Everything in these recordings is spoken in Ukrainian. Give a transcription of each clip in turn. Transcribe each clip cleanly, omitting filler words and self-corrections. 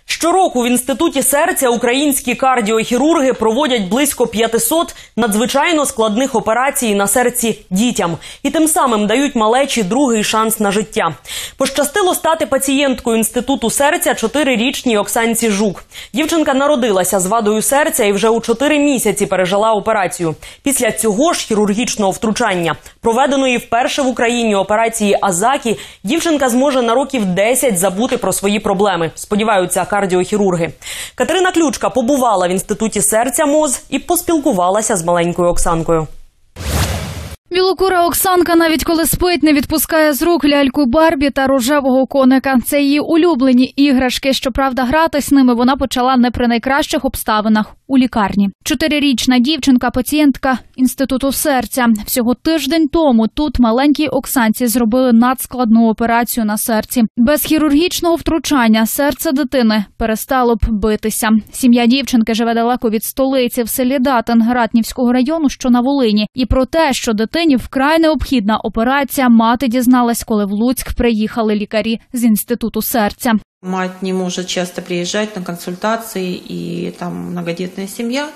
Щороку в Інституті серця українські кардіохірурги проводять близько 500 надзвичайно складних операцій на серці дітям. І тим самим дають малечі другий шанс на життя. Пощастило стати пацієнткою Інституту серця 4-річній Оксанці Жук. Дівчинка народилася з вадою серця і вже у 4 місяці пережила операцію. Після цього ж хірургічного втручання, проведеної вперше в Україні операції Азакі, дівчинка зможе на років 10 забути про свої проблеми, сподіваються кардіохірурги. Катерина Ключка побувала в Інституті серця МОЗ і поспілкувалася з маленькою Оксанкою. Білокура Оксанка, навіть коли спить, не відпускає з рук ляльку Барбі та рожевого коника. Це її улюблені іграшки. Щоправда, гратись з ними вона почала не при найкращих обставинах – у лікарні. 4-річна дівчинка – пацієнтка Інституту серця. Всього тиждень тому тут маленькій Оксанці зробили надскладну операцію на серці. Без хірургічного втручання серце дитини перестало б битися. Сім'я дівчинки живе далеко від столиці, в селі Датин Ратнівського району, що на Волині. І про те, що дитині вкрай необхідна операція, мати дізналась, коли в Луцьк приїхали лікарі з Інституту серця. Мать не может часто приезжать на консультации, и там многодетная семья.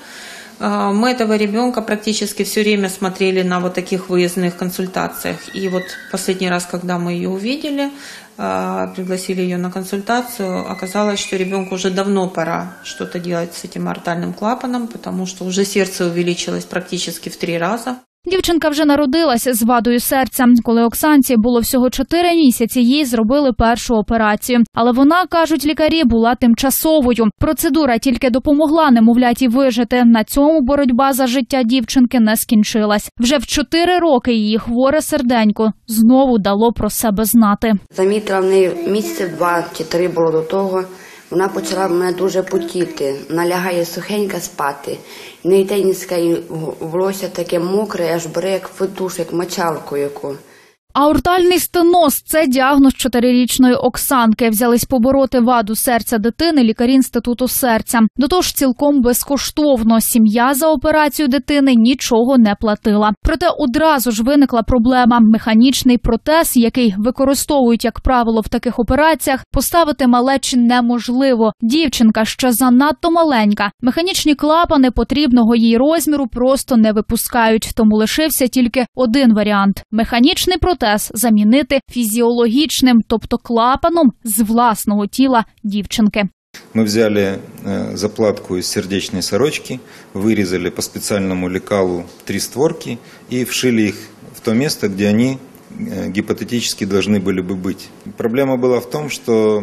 Мы этого ребенка практически все время смотрели на вот таких выездных консультациях. И вот последний раз, когда мы ее увидели, пригласили ее на консультацию, оказалось, что ребенку уже давно пора что-то делать с этим аортальным клапаном, потому что уже сердце увеличилось практически в 3 раза. Дівчинка вже народилася з вадою серця. Коли Оксанці було всього 4 місяці, їй зробили першу операцію. Але вона, кажуть лікарі, була тимчасовою. Процедура тільки допомогла немовляті вижити. На цьому боротьба за життя дівчинки не скінчилась. Вже в 4 роки її хворе серденько знову дало про себе знати. Замітила в неї місяців 2 чи 3 було до того. Вона почала мене дуже потіти, вона лягає сухенька спати. В неї теніска і волосся таке мокре, аж бере як фетуш, як мочалку яку. Аортальний стеноз – це діагноз 4-річної Оксанки. Взялись побороти ваду серця дитини лікарі Інституту серця. До того ж цілком безкоштовно. Сім'я за операцію дитини нічого не платила. Проте одразу ж виникла проблема. Механічний протез, який використовують, як правило, в таких операціях, поставити малечі неможливо. Дівчинка ще занадто маленька. Механічні клапани потрібного їй розміру просто не випускають. Тому лишився тільки один варіант – механічний протез замінити фізіологічним, тобто клапаном з власного тіла дівчинки. Мы взяли заплатку из сердечной сорочки, вырезали по специальному лекалу 3 створки и вшили их в то место, где они гипотетически должны были бы быть. Проблема была в том, что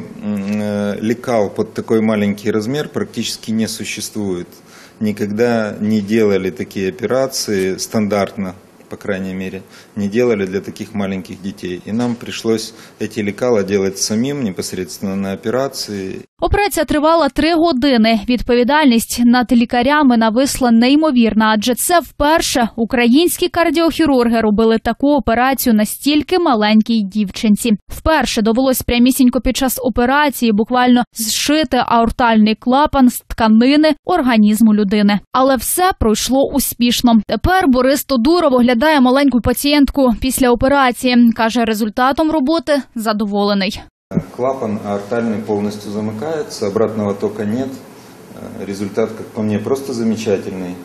лекал под такой маленький размер практически не существует. Никогда не делали такие операции стандартно, по крайней мере, не делали для таких маленьких детей. И нам пришлось эти лекала делать самим, непосредственно на операции. Операція тривала 3 години. Відповідальність над лікарями нависла неймовірна, адже це вперше українські кардіохірурги робили таку операцію настільки маленькій дівчинці. Вперше довелось прямісінько під час операції буквально зшити аортальний клапан з тканини організму людини. Але все пройшло успішно. Тепер Борис Тодуров оглядає маленьку пацієнтку після операції. Каже, результатом роботи задоволений. Клапан аортальный полностью замыкается, обратного тока нет. Результат, как по мне, просто замечательный.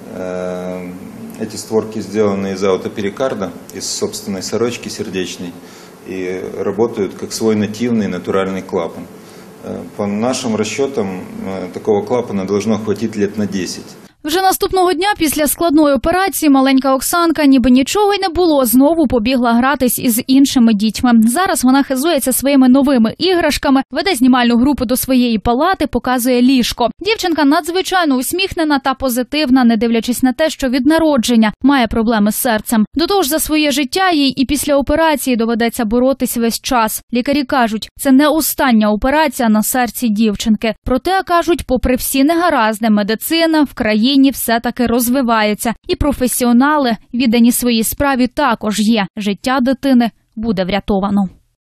Эти створки сделаны из аутоперикарда, из собственной сорочки сердечной, и работают как свой нативный натуральный клапан. По нашим расчетам, такого клапана должно хватить лет на 10. Вже наступного дня після складної операції маленька Оксанка, ніби нічого й не було, знову побігла гратись із іншими дітьми. Зараз вона хизується своїми новими іграшками, веде знімальну групу до своєї палати, показує ліжко. Дівчинка надзвичайно усміхнена та позитивна, не дивлячись на те, що від народження має проблеми з серцем. До того ж, за своє життя їй і після операції доведеться боротись весь час. Лікарі кажуть, це не остання операція на серці дівчинки. Проте, кажуть, попри всі негаразди, медицина в країні все-таки розвивається. І професіонали, віддані своїй справі, також є. Життя дитини буде врятовано.